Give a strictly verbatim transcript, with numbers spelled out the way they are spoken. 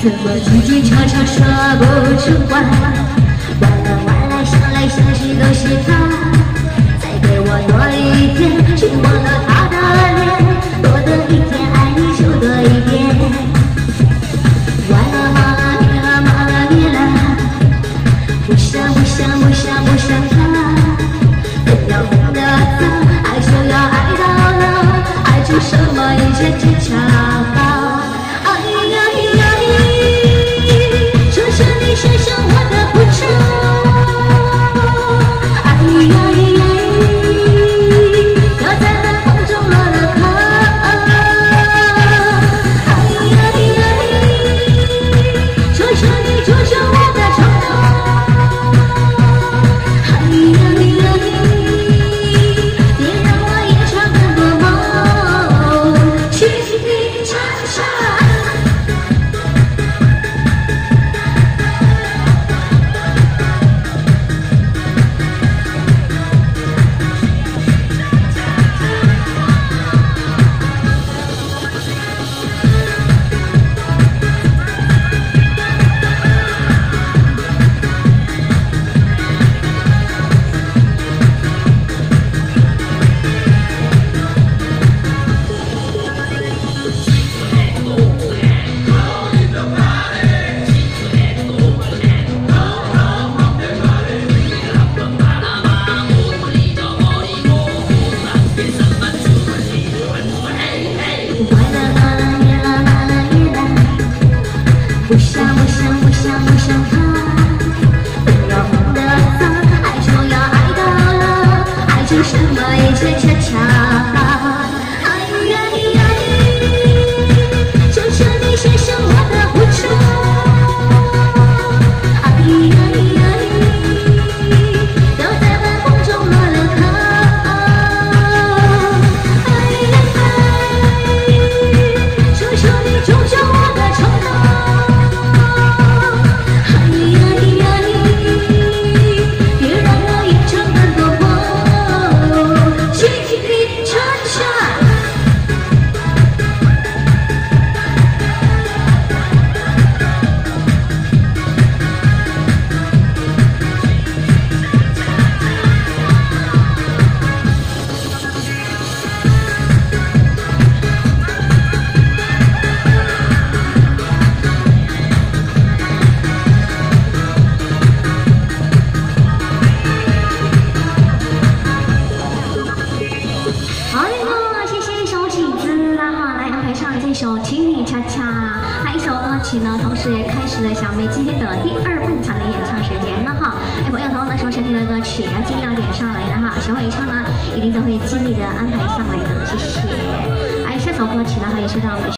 怎么叽叽悄悄说不出话？完了完了，想来想去都是他。再给我多一天，去忘了他的脸。多等一天，爱你就多一点。完了完了，别了完了别了，不想不想不想不想他。不要分得早，爱就要爱到老，爱出什么一切技巧。不想不想不想不想他，不要分得早，爱就要爱到老，爱出什么一切恰恰。哎呀呀，求求你谢谢我的付出。哎呀呀，都在晚风中落了口。哎呀哎，求求你救救我的冲动。这首情侣恰恰，还有一首歌曲呢，同时也开始了小妹今天的第二半场的演唱时间了哈。哎，朋友，同样的收听的歌曲要尽量点上来的哈，喜欢演唱呢，一定都会尽力的安排上来的，谢谢。哎，下首歌曲呢，还有是到我们的。